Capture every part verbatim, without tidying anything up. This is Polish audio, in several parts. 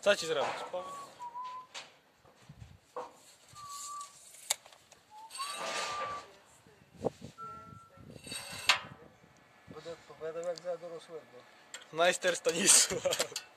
Co ci zrobić? Powiedz. Będę odpowiadał jak za dorosłego. Majster Stanisław.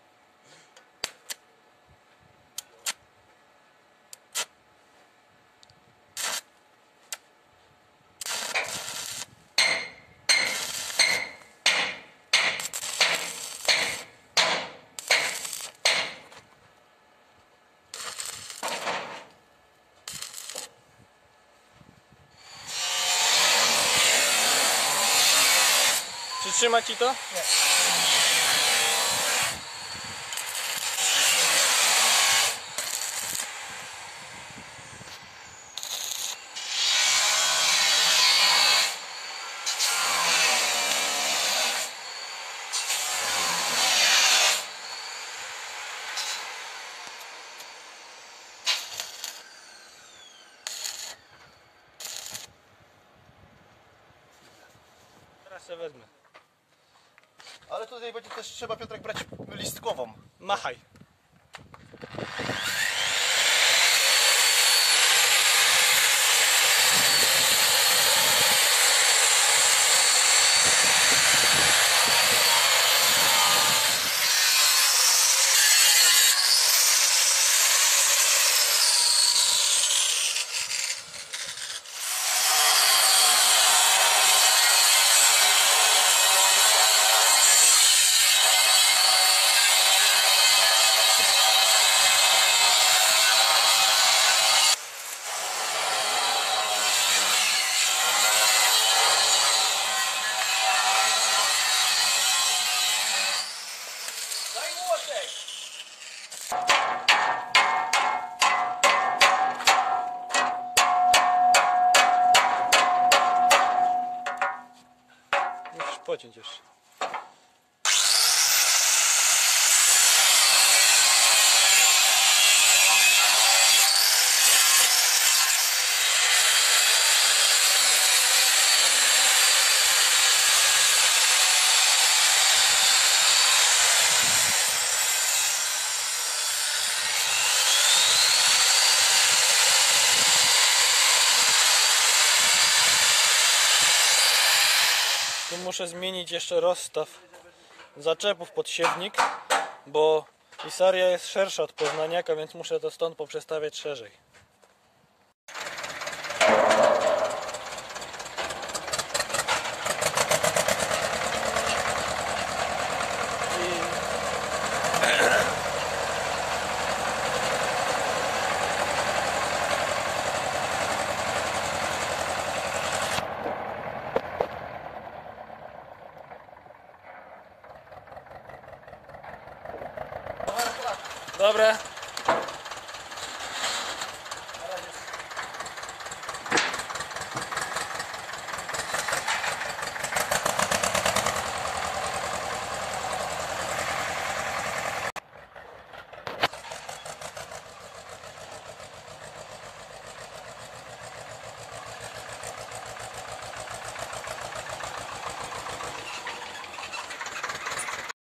Przytrzyma ci to? Nie. Teraz się wezmę. Ale tutaj będzie też trzeba, Piotrek, brać listkową. Machaj. Musisz pociąć jeszcze. Tu muszę zmienić jeszcze rozstaw zaczepów pod siewnik, bo Isaria jest szersza od Poznaniaka, więc muszę to stąd poprzestawiać szerzej. Dobra.